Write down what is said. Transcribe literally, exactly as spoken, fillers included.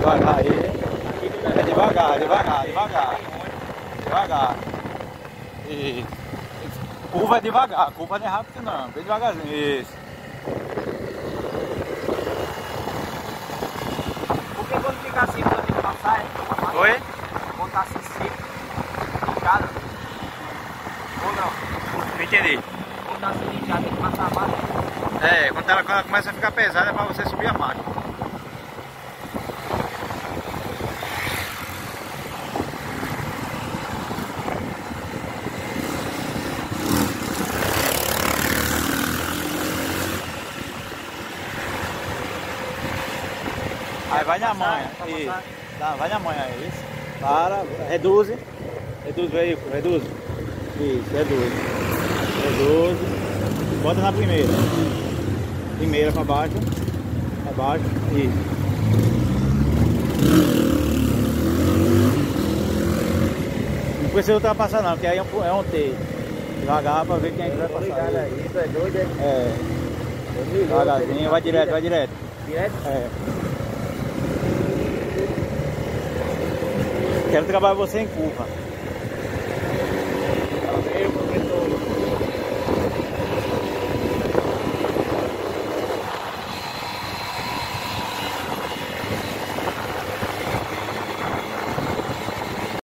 devagar aí. É devagar, devagar, devagar. Devagar. E curva é devagar, curva não é rápido não, bem devagarzinho. Isso. Porque quando fica assim, quando tem que passar, é? Oi? Quando tá assim seco, picado. Ou não? Não entendi. Quando tá assim lixado, tem que passar a máquina. É, quando ela, quando ela começa a ficar pesada é pra você subir a máquina. Aí vai na manha, isso. Tá, vai na manha, isso. Para, reduz. Reduz o veículo, reduz. Isso, reduz. Reduz. Bota na primeira. Primeira para baixo. Para baixo. Isso. Não precisa ultrapassar não, porque aí é um, é um T. Devagar para ver quem é que vai passar. Aí, isso é doido, é? É. Devagarzinho, vai direto, vai direto. Direto? É. Quero trabalhar você em curva. Eu, porque tô